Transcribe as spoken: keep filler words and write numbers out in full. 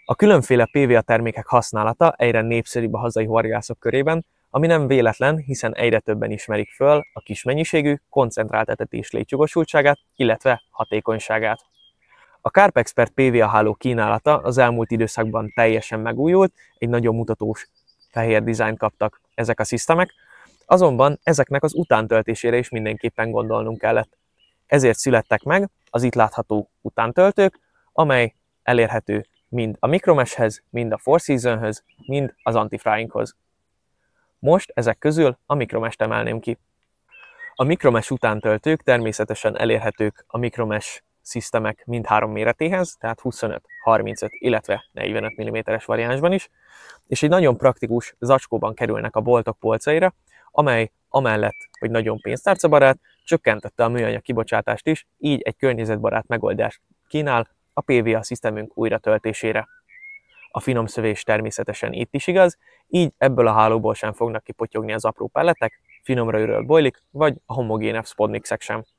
A különféle pé vé á termékek használata egyre népszerűbb a hazai horgászok körében, ami nem véletlen, hiszen egyre többen ismerik föl a kis mennyiségű, koncentrált etetés létjogosultságát, illetve hatékonyságát. A CarpExpert pé vé á háló kínálata az elmúlt időszakban teljesen megújult, egy nagyon mutatós fehér dizájnt kaptak ezek a szisztemek, azonban ezeknek az utántöltésére is mindenképpen gondolnunk kellett. Ezért születtek meg az itt látható utántöltők, amely elérhető mind a Micromeshhez, mind a Four Seasonhöz, mind az Anti-Fryinghoz. Most ezek közül a Micromesh-t emelném ki. A Micromesh utántöltők természetesen elérhetők a Micromesh szisztemek mindhárom méretéhez, tehát huszonöt, harmincöt, illetve negyvenöt milliméteres variánsban is, és egy nagyon praktikus zacskóban kerülnek a boltok polcaira, amely amellett, hogy nagyon pénztárcabarát, csökkentette a műanyag kibocsátást is, így egy környezetbarát megoldást kínál a pé vé á szisztemünk újratöltésére. A finom szövés természetesen itt is igaz, így ebből a hálóból sem fognak kipotyogni az apró pelletek, finomra őrölt bojlik, vagy a homogénebb spodmixek sem.